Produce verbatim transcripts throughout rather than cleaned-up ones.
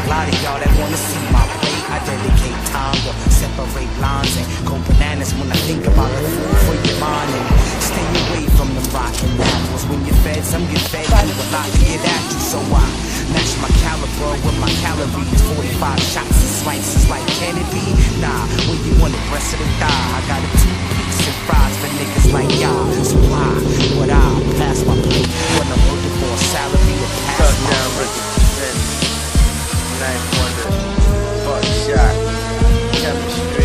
lot of y'all that wanna see my plate. I dedicate time to separate lines and go bananas when I think about the food for your mind. And stay away from them rotten apples. When you're fed, some get fed through a lot to get at you. So I match my caliber with my calories. forty-five shots and slices like can it be? Nah, when you want it, breast of the thigh, I got a two piece and fries for niggas like y'all. So why would I pass my plate when I'm looking for a salary to pass my plate? Ninth Wonder, Buckshot, Chemistry.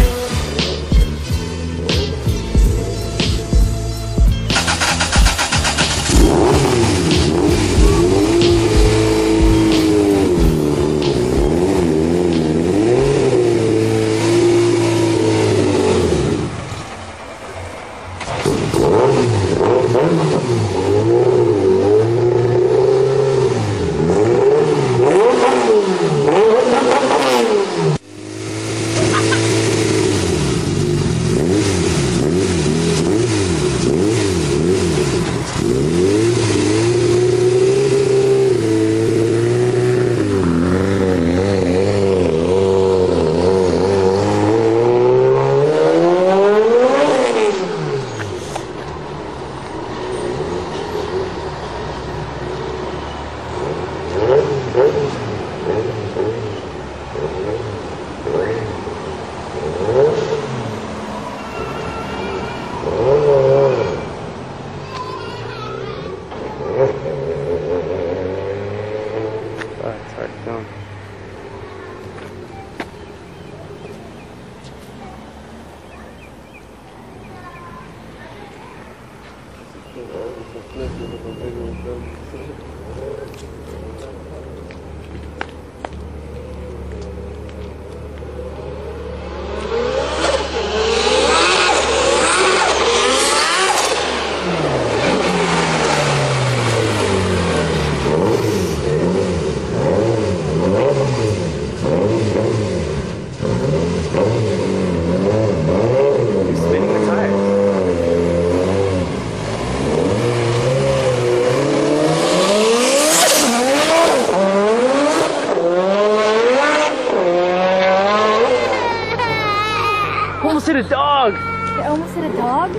It's hard to film. Almost hit a dog! You almost hit a dog?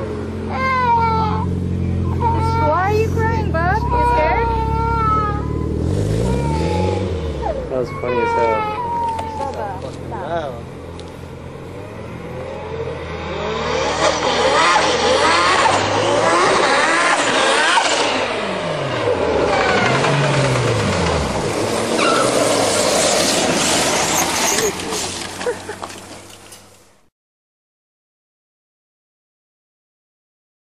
Why are you crying, bub? You scared? That was funny as hell. Bubba, stop.